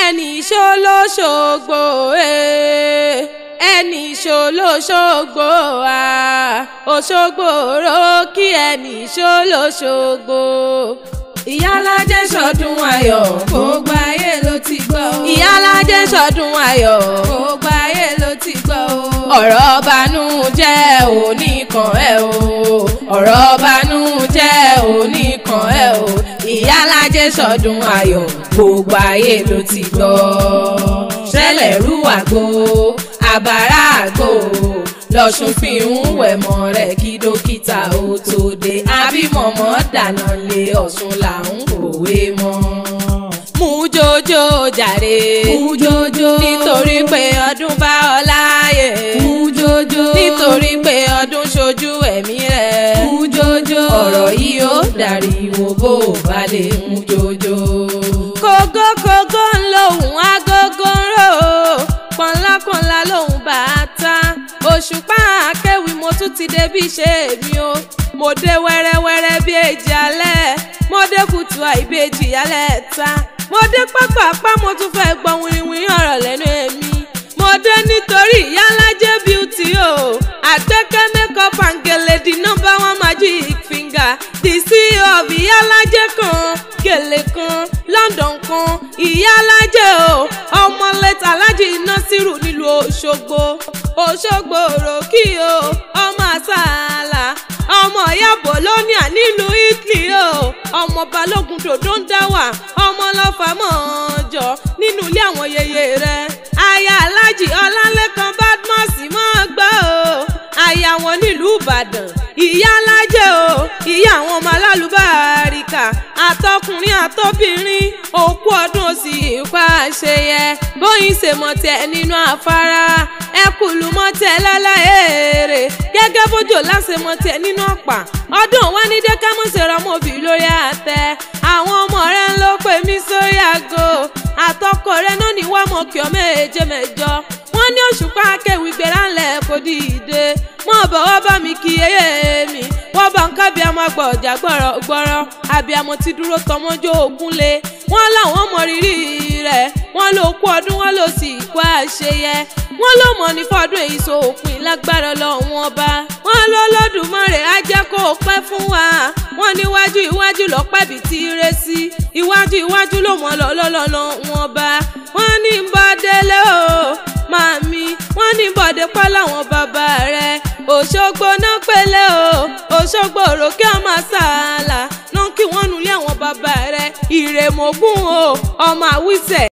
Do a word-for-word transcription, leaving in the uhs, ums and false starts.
ẹni ṣolóṣogbo ẹni ṣolóṣogbo Òṣogbo rókì ẹni ṣolóṣogbo. Ìyálájé ṣọdún ayọ̀ gbogbo ayé ló ti gbọ́. Ìyálájé ṣọdún ayọ̀ gbogbo ayé ló ti gbọ́. Ọ̀rọ̀ banújẹ́ oníkan ẹ̀ o, ọ̀rọ̀ banújẹ́ oníkan ẹ̀ o. Ìyálájé ṣọdún ayọ̀ gbogbo ayé ló ti gbọ́. Ṣẹlẹ̀ rú àgbo àbàrà àgbo lọ́sùn fi ń wẹ̀mọ́ rẹ̀ kí dókítà ó tó dé. Àbímọ̀mọ́ dáná lé Ọ̀ṣun là ń kòwé mọ́. Mú jòjò jàre, mú jòjò, nítorí pé ọdún bá ọ láàyè. Mú jòjò, nítorí pé ọdún ṣojú ẹ̀mí rẹ̀. Mú jòjò, ọ̀rọ̀ yìí ó dàríwò bó bá lè mú jòjò. Kògó kògó ń lòun agogo ń rò, pọ̀nlápọ̀nlá lòun bàtà. Òṣùpá akéwì mo tún ti dé bí ṣe mi o. Mo dé wẹ́rẹ́wẹ́rẹ́ bí èjì alẹ́, mo dé kùtù àìbejì alẹ́ ta. Mo dé pápápá mo tún fẹ́ gbọ́ wìrìwìrì ọ̀rọ̀ lẹ́nu èmi. Mo dé nítorí Ìyálájé beauty o. Àgbékẹ́ makeup and gèlè the number one magic finger. The C E O of Ìyálájé kan, gèlè kan, London kan. Ìyálájé o, ọmọ lẹ́tà Aláàjì Násírù nílùú Òṣogbo. Òṣogbo rókì o, ọmọ àṣàlà, ọmọ Ìyábọ̀ lóníà nílùú Italy o. Ọmọ Balógun dòdó ń dá wà, ọmọ lọ́fà mọ́jọ nínú ilé àwọn yèyé rẹ̀. Aya Aláàjì Ọlálékan Badmus mọ́ gbọ́ o. Aya wọn nílùú Ìbàdàn. Ìyálájé o, ìyá àwọn ọmọ alálùbáríkà, àtọkùnrin àtọbìnrin, òkú ọdún òsì ìpa àṣeyẹ. Bóyin ṣe mọ̀tẹ́ nínú afárá, ẹkùlù mọ̀tẹ́ láláèrè, gẹ́gẹ́ bójò láṣẹ mọ̀tẹ́ nínú ọ̀pá. Ọdún wa ní dé kámọ́sẹ̀ rọmọbì lórí àtẹ. Àwọn ọmọ rẹ̀ ń lọ pè mí sórí àgọ́, àtọkọ rẹ̀ náà ní wàá mọ̀ kí ọ méje mẹ́jọ. Wọ́n ní Òṣùpá akéwì gbéra ńlẹ̀ kò dìde. Mọ̀ bọ̀ wá bá mi kí eyé mi, wọ́n bá ń kábí àmọ́ àgbà ọ̀jà gbọ́rọ̀ gbọ́rọ̀. Àbíamọ ti dúró tọmọjọ́ ògún lé. Wọ́n láwọn mọ rírì rẹ̀, wọ́n ló kú ọdún wọ́n ló sì kú àṣeyẹ. Wọ́n ló mọ̀ ní fọ́dún èyí sópin lágbára Ọlọ́run ọba. Wọ́n ló Olódùmarè á jẹ́ kó pẹ́ fún wa. Wọ́n níwájú iwájú lọ́pẹ́ bí ti ré sí. Iwájú iwájú ló mọ̀ lọ́lọ́lọ́lọ́ wọn bá. Wọ́n ní bọ́délé o, màmí. Wọ́n ní bọ̀dé pọ́ láwọn bàbá rẹ̀. Òṣogbo náà pélé o, Òṣogbo rókì ọmọ àṣàlà náà kí wọ́n nulẹ̀ àwọn bàbá rẹ̀. Ìrèmọ̀gún o, ọmọ àwísẹ̀.